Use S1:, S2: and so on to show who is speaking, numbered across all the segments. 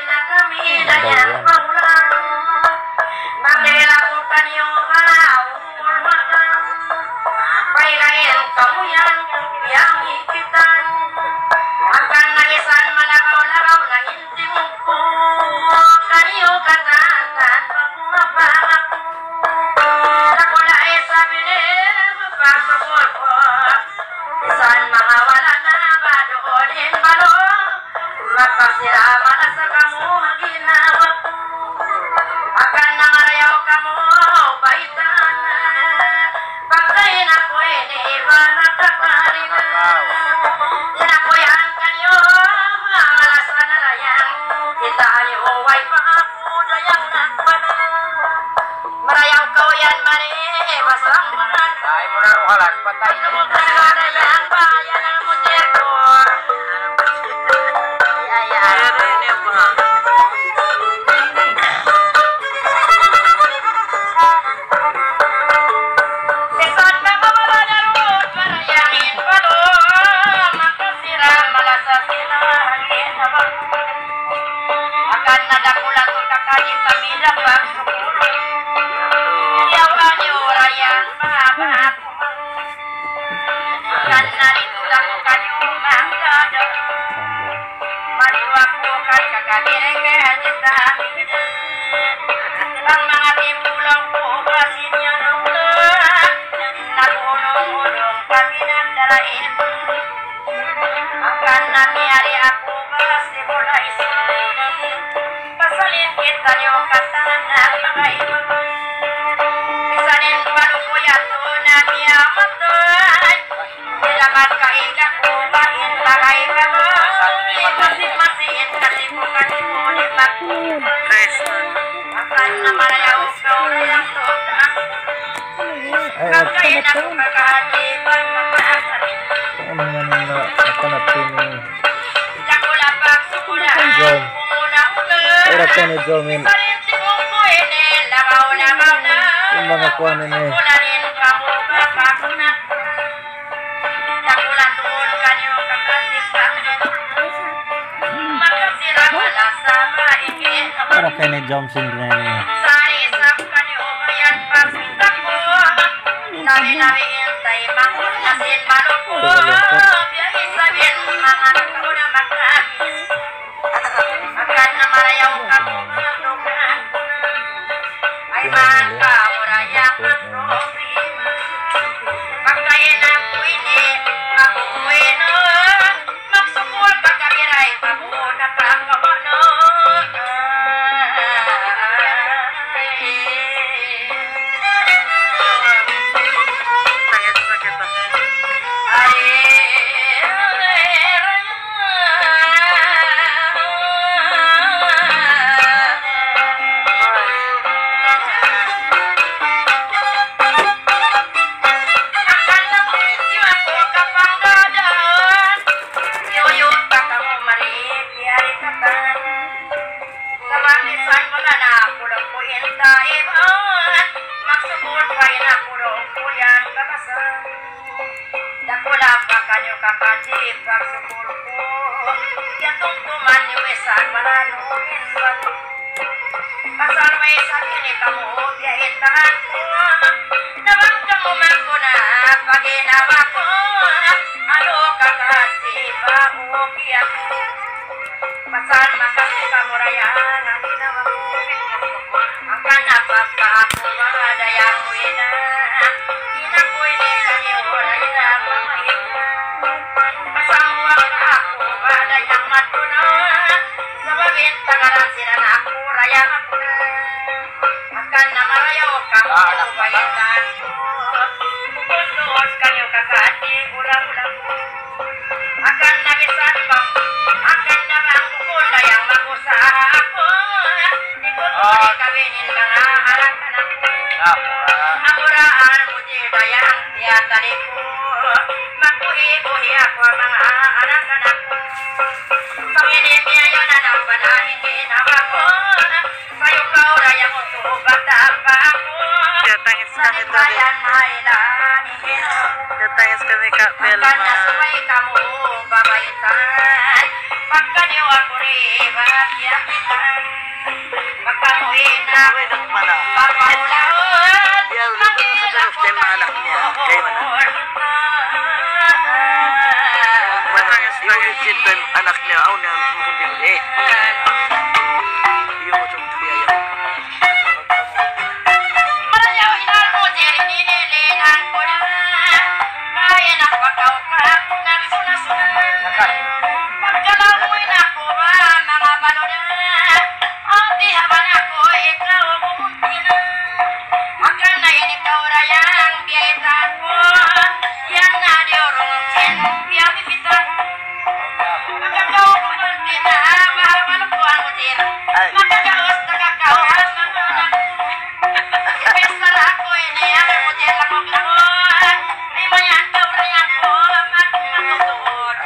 S1: Datang kami Kak Belma.
S2: Kamu babaitan
S1: Pagkaniw ako rin, bakyakitan. Pagkamuhin na, papaulaan.
S2: Ya, udah sa tema anak niya. Kaya man. Yung cinta anak niya, aw na mukundin. Yung mo siyang tabiaya.
S1: Marayaw inal mo, diri nililinan ko na. Kaya na pagkawkak, nagsunasunan. Pagkalaw mo'y nakuha, mga balon na. Ang dihaban ako, ikaw bumunti na. Maka na yan ikaw rayang biyaitan ko. Yan na diorong sen, biyamipitan. Magkakaw bumunti na, bahawal ko ang utir. Magkakaos, nagkakawas, manunan. Pesta ako ini ang utir langog-langog. Lima yang kau rayang ko, magmatutuot.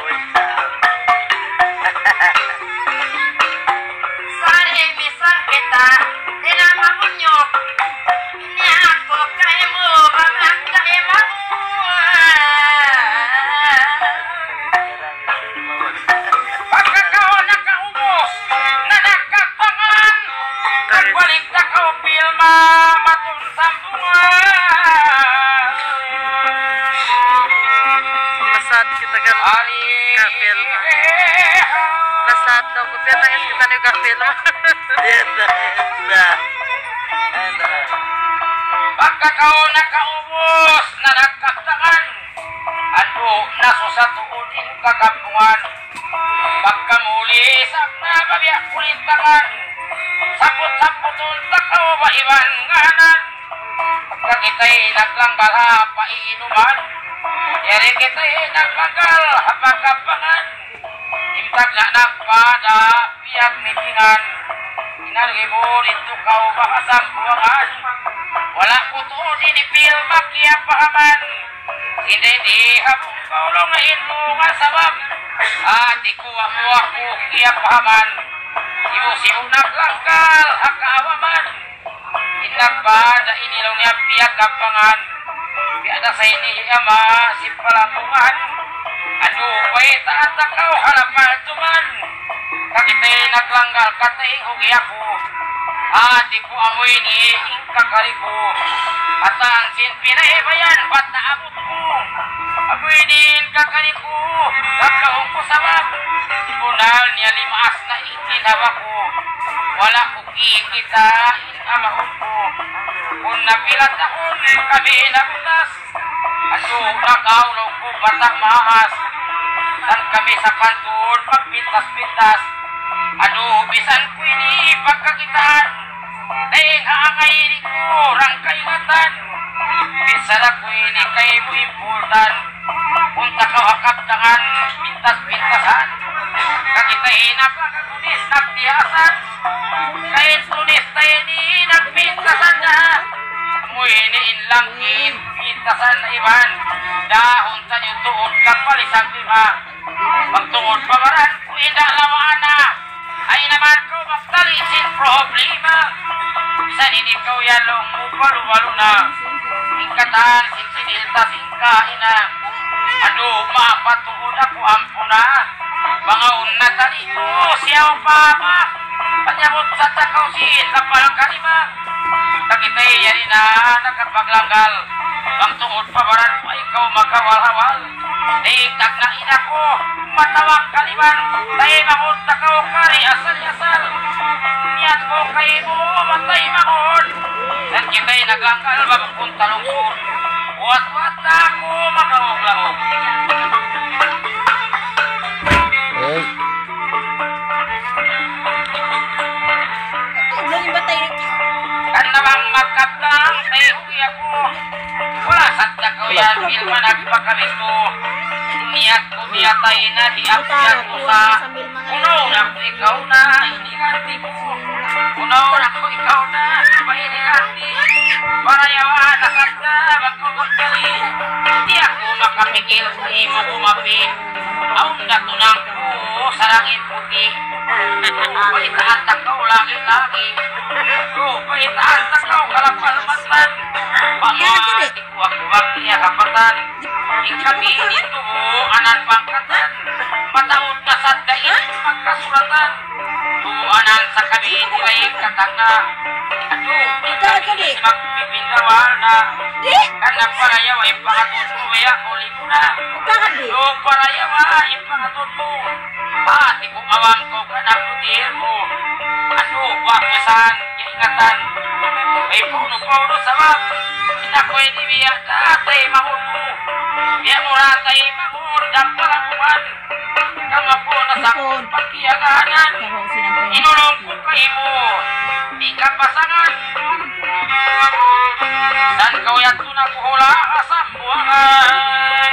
S1: Sari misang kita, tinamakunyok. Ini aku kaimu, babang kaimu. Pagkakaw nakaubos, na nakapangan. Nagbalik na kau pilma, matunsambungan.
S2: Lasat kita kan kapil. Lasat daw ko peta is kita ni kapil.
S1: Pagkakaw nakaubos, na nagkaktangan. Ano nasusatuon in kakampungan. Pagkamuli, sak na babiak kulintangan. Sapot-sapoton takaw ba iban nganan. Pagkakitay naglanggal ha paiinuman. Yari kitay naglanggal ha pagkapangan. Imtag na nagpada piyag mitingan. Inargibor ito kaw ba asang buwangan. Wala ko tuon inipil makiyak pahaman. Hindi habong kaulong na inmo nga sabab. At ikuha mo ako kiyak pahaman. Simu naglanggal hakaawaman. Inagbada inilaw niya piyag kapangan. Piada sa ini ama simpalampungan. Ano ba'y taat akaw halapal tuman. Kakitay naglanggal kataing hugiyak ko. Ati ko amoy ni ingkakari ko. At ang sinpinay bayan ba't naabot ko. Amoy ni ingkakari ko. Nagkaong ko sabab. Bunal niya limaas na ikinawa ko. Wala ko kikita inamahon ko. Kung napilat akong kami nabutas. Ano nakaulo ko batak mahas. Dan kami sa kanton magpintas-pintas. Ano bisan ko ini pagkakitaan. Dahil haangay ni ko rang kaingatan. Bisan ako ini kay mo impultan. Punta ka wakaptangan pintas-pintasan. Kakitay napakagunis nagtiyasan. Kahit tunis tayo ni nagpintasan na. Amoy ni inlangkit pintasan na iban. Dahon sa nyo tuod kapalisang lima. Magtuod pabaran ko indalamaan na. Ay naman ko magtalisin problema. Bisan hindi ikaw yalong mo palu-palu na. Ingkatan sinsinilta singkain na. Ano mapatuod ako ampo na. Mga unatali ko siyaw pama. Panyamot sa takaw sa palang kalima. Takitay yari na nakapaglanggal. Magtuod pabaran pa ikaw magkawal-hawal. Dikag na ina ko matawag kaliman. Tayo mangon takaw kari asal-asal. Niyat ko kay mo matay mangon. Dan kita'y naglanggal babakong talungsod. Wat-wat na ako magawag-lawag. Kan namang magkatang tayo ako. Wala sadya ko yan bilma nagpakalis ko. Niyat ko niyatay na diakyan ko sa unaw na ko ikaw na iniganti ko. Unaw na ko ikaw na iba iniganti. Para yawa na sadya magpagkali. Di ako makapikil sa imo kumapi. Aum na tunang ko sa langit puti. Paitaan takaw lagi-lagi. Paitaan takaw kalapalmatan. Pamawag ikuwag-wag niya kapatan. Ikabi dito anan pangkatan. Mataot nasad kain magkasuratan. Tuanan sa kabiin nilay katagna. Aduh, ikagis magpipindawal na. Kana parayaw ay pangatod mo ya ulit mo na. So parayaw ay pangatod mo. Pati kung awang ko kanakudir mo. Aduh, wakisan, kaingatan. May puno-puno sa wap. Inakoy di biya datay mahul mo. Biya mo ratay mahul dagpalamuan. Kama po nasakot pagkiyaganan. Inulong ko kay mo. Di ka pasangan. Dan kau yang tuna kuhula asam buangan.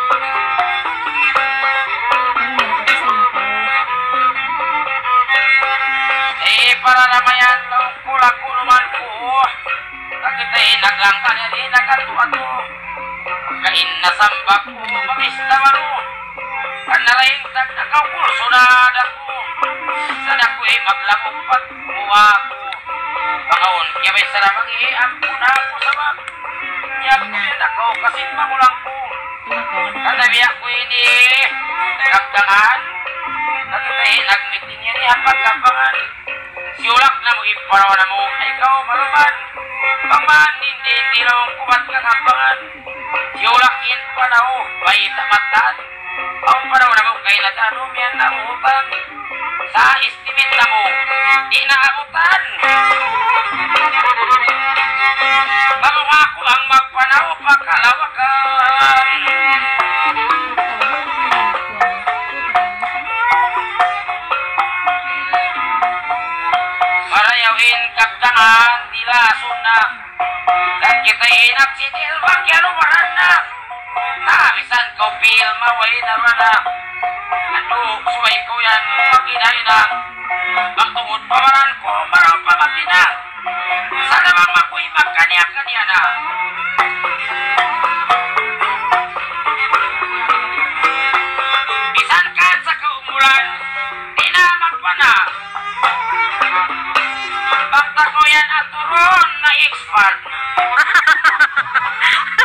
S1: Para ramayan laung pula kuluman ko. Kakitay naglangkan ya di nagatuato. Kain nasambak ko mamista maru. Kanalaing tag nakawul sunada ko. Sana ko ay maglangumpat buwa ko. Pangaon kaya may saramang iampo na ako sa bag. Niyak ko yun ako kasi pangulang ko. Kanabiyak ko ini nagdangan. Kakitay nagmitin niya ni hapag-lapangan. Siulak na mo iparaw na mo ay ikaw maluman. Pangman hindi lang kumat kang habangan. Siulakin pa na ho, bayi tamatan. Ang paraw na mo kay nadanom yan na utang. Sa estimate na mo, di na abutan. Mamukha ko ang magpanaw pagkalawakan. Marayawin kagdangan tila suna. Dan kita inak sitil bagyalumaran na. Nabisan ko pil maway na rana. Ano suway ko yan maginay na. Magtungod pawaran ko maraw pa magina. Sa namang makoy magkaniya-kaniya na. Bisan ka sa kaumulan, di na magpana. Bakta ko yan at turon na expert.